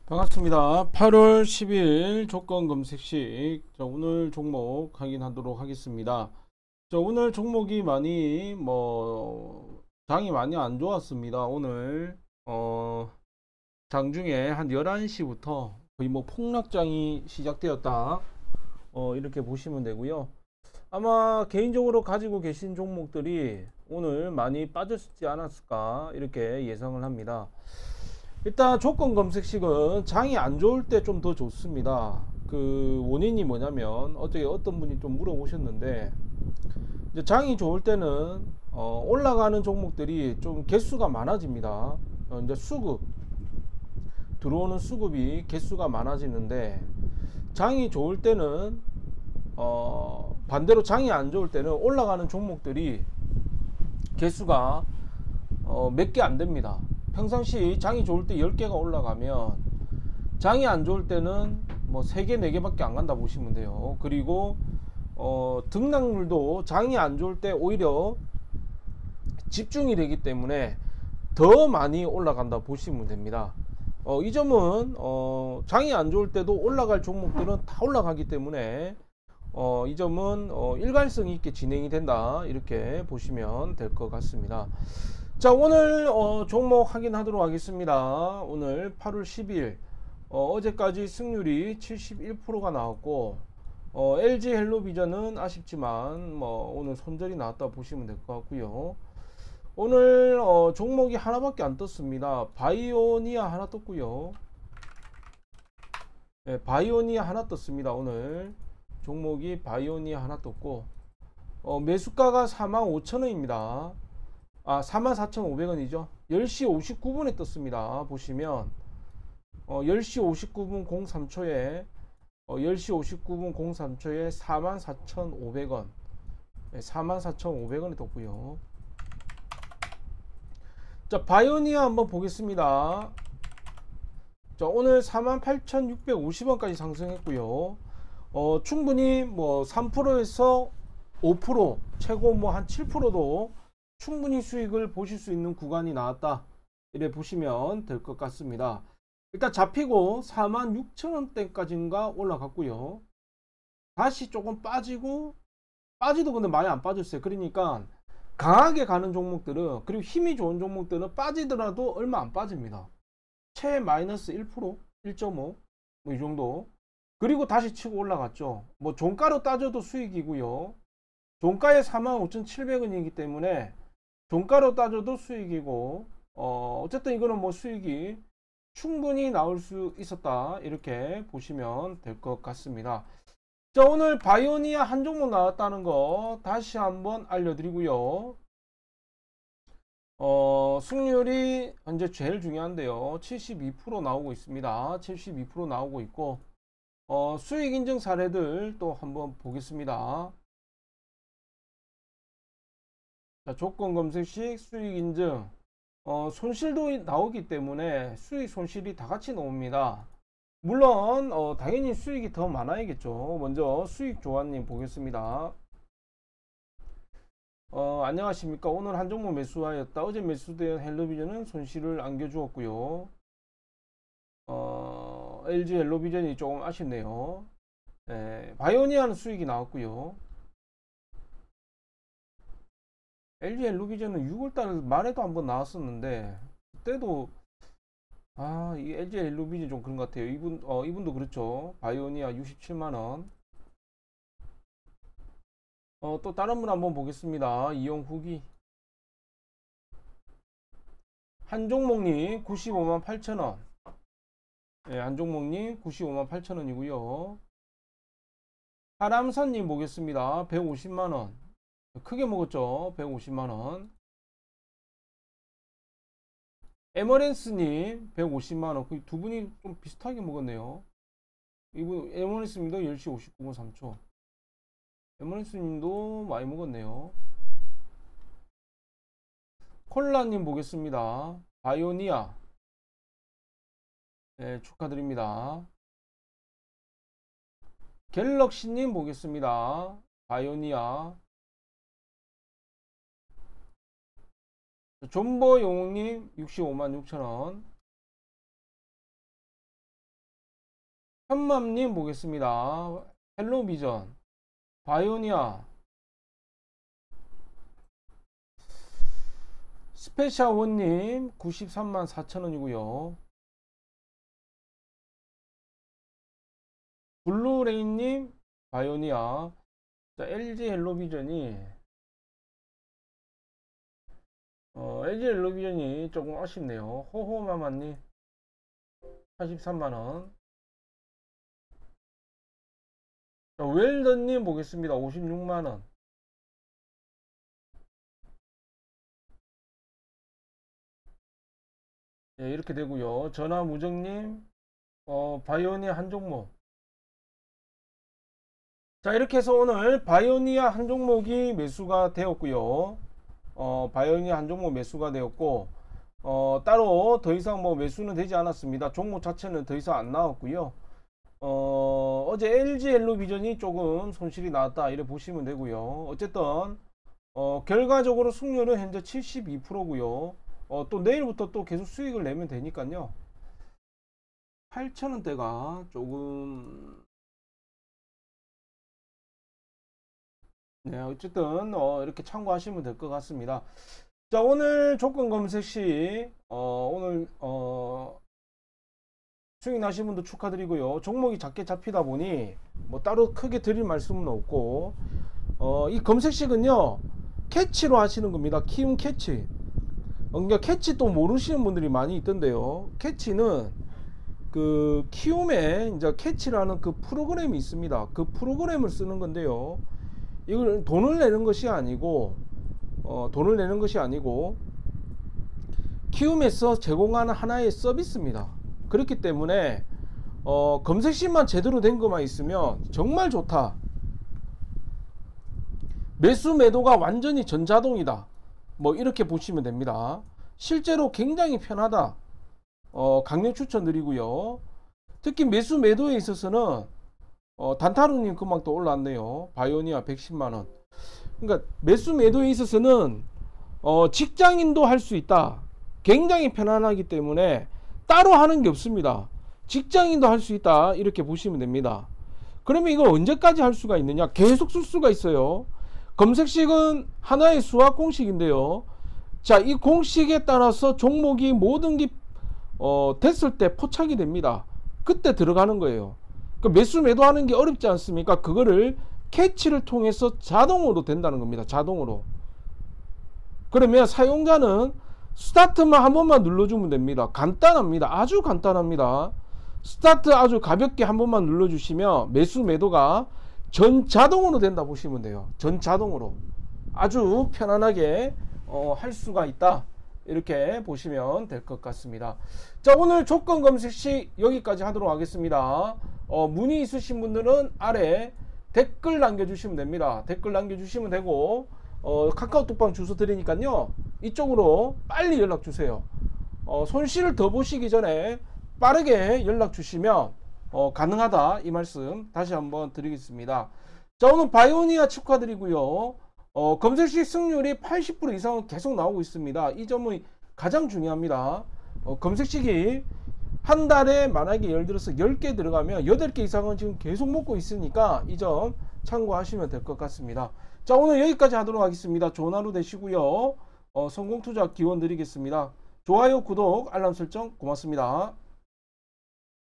반갑습니다. 8월 10일 조건 검색식. 오늘 종목 확인하도록 하겠습니다. 오늘 종목이 많이 장이 많이 안 좋았습니다. 오늘 장중에 한 11시부터 거의 폭락장이 시작되었다. 이렇게 보시면 되고요. 아마 개인적으로 가지고 계신 종목들이 오늘 많이 빠졌지 않았을까 이렇게 예상을 합니다. 일단 조건 검색식은 장이 안 좋을 때 좀 더 좋습니다. 그 원인이 뭐냐면 어떤 분이 좀 물어보셨는데, 이제 장이 좋을 때는 올라가는 종목들이 좀 개수가 많아집니다. 이제 들어오는 수급이 개수가 많아지는데, 장이 좋을 때는 반대로 장이 안 좋을 때는 올라가는 종목들이 개수가 몇 개 안 됩니다. 평상시 장이 좋을 때 10개가 올라가면 장이 안 좋을 때는 3개, 4개밖에 안 간다 보시면 돼요. 그리고 등락률도 장이 안 좋을 때 오히려 집중이 되기 때문에 더 많이 올라간다 보시면 됩니다. 이 점은 장이 안 좋을 때도 올라갈 종목들은 다 올라가기 때문에 이 점은 일관성 있게 진행이 된다 이렇게 보시면 될 것 같습니다. 자, 오늘 종목 확인하도록 하겠습니다. 오늘 8월 10일 어제까지 승률이 71%가 나왔고, LG 헬로비전은 아쉽지만 오늘 손절이 나왔다 보시면 될 것 같고요. 오늘 종목이 하나밖에 안 떴습니다. 바이오니아 하나 떴고요. 네, 바이오니아 하나 떴습니다. 오늘 종목이 바이오니아 하나 떴고, 매수가가 45,000원입니다. 44,500원이죠. 10시 59분에 떴습니다. 보시면 10시 59분 03초에 10시 59분 03초에 44,500원 44,500원에 떴고요. 자, 바이오니아 한번 보겠습니다. 자, 오늘 48,650원까지 상승했고요. 충분히 3%에서 5% 최고 한 7%도 충분히 수익을 보실 수 있는 구간이 나왔다 이래 보시면 될 것 같습니다. 일단 잡히고 46,000원대까지인가 올라갔고요. 다시 조금 빠지도 근데 많이 안 빠졌어요. 그러니까 강하게 가는 종목들은, 그리고 힘이 좋은 종목들은 빠지더라도 얼마 안 빠집니다. 최 마이너스 1%, 1.5 이 정도. 그리고 다시 치고 올라갔죠. 종가로 따져도 수익이고요. 종가에 45,700원이기 때문에 종가로 따져도 수익이고, 어쨌든 이거는 수익이 충분히 나올 수 있었다 이렇게 보시면 될 것 같습니다. 자, 오늘 바이오니아 한 종목 나왔다는 거 다시 한번 알려드리고요. 승률이 현재 제일 중요한데요. 72% 나오고 있습니다. 72% 나오고 있고, 수익 인증 사례들 또 한번 보겠습니다. 자, 조건 검색식 수익 인증. 손실도 나오기 때문에 수익 손실이 다 같이 나옵니다. 물론 당연히 수익이 더 많아야겠죠. 먼저 수익 조아님 보겠습니다. 안녕하십니까. 오늘 한 종목 매수하였다. 어제 매수된 헬로비전은 손실을 안겨주었고요. LG 헬로비전이 조금 아쉽네요. 바이오니아는 수익이 나왔고요. LG 헬로비전은 6월달 말에도 한번 나왔었는데, 그때도 이 LG 헬로비전 좀 그런 것 같아요. 이분도 그렇죠. 바이오니아 67만원. 또 다른 분 한번 보겠습니다. 이용 후기. 한종목님 95만 8천원. 한종목님 95만 8천원이고요. 하람선님 보겠습니다. 150만원. 크게 먹었죠. 150만원. 에머랜스님 150만원. 그 두 분이 좀 비슷하게 먹었네요. 이분 에머랜스님도 10시 59분 3초. 에머랜스님도 많이 먹었네요. 콜라님 보겠습니다. 바이오니아. 축하드립니다. 갤럭시님 보겠습니다. 바이오니아. 존버용님 65만 6천원. 현맘님 보겠습니다. 헬로비전, 바이오니아, 스페샤원님 93만 4천원이고요. 블루레인님 바이오니아. 자, LG 헬로비전이 LG 헬로비전이 조금 아쉽네요. 호호마마님 83만원. 자, 웰던님 보겠습니다. 56만원. 예, 이렇게 되고요. 전화무정님 바이오니아 한 종목. 자, 이렇게 해서 오늘 바이오니아 한 종목이 매수가 되었고요. 바이오니아 한 종목 매수가 되었고, 따로 더 이상 뭐 매수는 되지 않았습니다. 종목 자체는 더 이상 안 나왔고요. 어제 LG 헬로비전이 조금 손실이 나왔다 이래 보시면 되고요. 어쨌든 결과적으로 승률은 현재 72%고요. 또 내일부터 또 계속 수익을 내면 되니까요. 8,000원대가 조금 네, 어쨌든 이렇게 참고하시면 될 것 같습니다. 자, 오늘 조건 검색 시 오늘 수익 나신 분도 축하드리고요. 종목이 작게 잡히다 보니 뭐 따로 크게 드릴 말씀은 없고 이 검색식은요 캐치로 하시는 겁니다. 키움 캐치. 그러니까 캐치 또 모르시는 분들이 많이 있던데요. 캐치는 그 키움에 이제 캐치라는 그 프로그램이 있습니다. 그 프로그램을 쓰는 건데요. 이걸 돈을 내는 것이 아니고 키움에서 제공하는 하나의 서비스입니다. 그렇기 때문에 검색식만 제대로 된 것만 있으면 정말 좋다. 매수 매도가 완전히 전자동이다. 뭐 이렇게 보시면 됩니다. 실제로 굉장히 편하다. 강력 추천드리고요. 특히 매수 매도에 있어서는 단타루님 금방 또 올라왔네요. 바이오니아 110만원. 그러니까 매수 매도에 있어서는 직장인도 할 수 있다. 굉장히 편안하기 때문에 따로 하는 게 없습니다. 직장인도 할 수 있다. 이렇게 보시면 됩니다. 그러면 이걸 언제까지 할 수가 있느냐? 계속 쓸 수가 있어요. 검색식은 하나의 수학 공식인데요. 자, 이 공식에 따라서 종목이 모든 게 됐을 때 포착이 됩니다. 그때 들어가는 거예요. 매수 매도하는 게 어렵지 않습니까? 그거를 캐치를 통해서 자동으로 된다는 겁니다. 자동으로. 그러면 사용자는 스타트만 한 번만 눌러주면 됩니다. 간단합니다. 아주 간단합니다. 스타트 아주 가볍게 한 번만 눌러주시면 매수 매도가 전 자동으로 된다 보시면 돼요. 전 자동으로. 아주 편안하게 할 수가 있다. 이렇게 보시면 될 것 같습니다. 자, 오늘 조건 검색 시 여기까지 하도록 하겠습니다. 문의 있으신 분들은 아래 댓글 남겨주시면 됩니다. 댓글 남겨주시면 되고 카카오톡방 주소 드리니까요. 이쪽으로 빨리 연락 주세요. 손실을 더 보시기 전에 빠르게 연락 주시면 가능하다 이 말씀 다시 한번 드리겠습니다. 자, 오늘 바이오니아 축하드리고요. 검색식 승률이 80% 이상은 계속 나오고 있습니다. 이 점이 가장 중요합니다. 검색식이 한 달에 만약에 예를 들어서 10개 들어가면 8개 이상은 지금 계속 먹고 있으니까 이 점 참고하시면 될 것 같습니다. 자, 오늘 여기까지 하도록 하겠습니다. 좋은 하루 되시고요. 성공투자 기원 드리겠습니다. 좋아요, 구독, 알람 설정 고맙습니다.